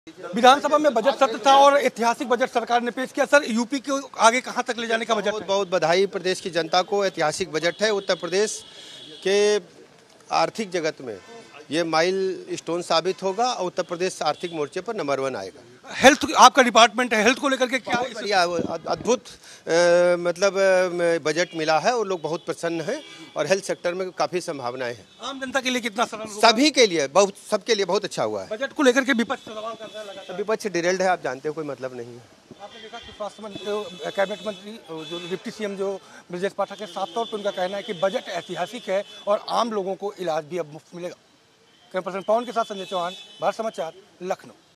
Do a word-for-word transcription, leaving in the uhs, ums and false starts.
विधानसभा में बजट सत्र था और ऐतिहासिक बजट सरकार ने पेश किया। सर, यूपी को आगे कहां तक ले जाने का बजट? बहुत बहुत बधाई प्रदेश की जनता को। ऐतिहासिक बजट है। उत्तर प्रदेश के आर्थिक जगत में ये माइल स्टोन साबित होगा और उत्तर प्रदेश आर्थिक मोर्चे पर नंबर वन आएगा। हेल्थ आपका डिपार्टमेंट है, हेल्थ को लेकर के क्या बढ़िया अद्भुत मतलब बजट मिला है और लोग बहुत प्रसन्न हैं और हेल्थ सेक्टर में काफी संभावनाएं हैं। आम जनता के लिए कितना सरल होगा? सभी के लिए, बहुत सबके लिए बहुत अच्छा हुआ है। बजट को लेकर के विपक्ष सवाल कर रहा है लगातार। विपक्ष डिरेल्ड है, आप जानते हो, कोई मतलब नहीं है। आपने देखा कि स्वास्थ्य मंत्री, कैबिनेट मंत्री जो डिप्टी सीएम जो ब्रजेश पाठक है, साफ तौर पर उनका कहना है कि बजट ऐतिहासिक है और आम लोगों को इलाज भी अब मुफ्त मिलेगा। कैमरा पर्सन पवन के साथ संजय चौहान, भारत समाचार, लखनऊ।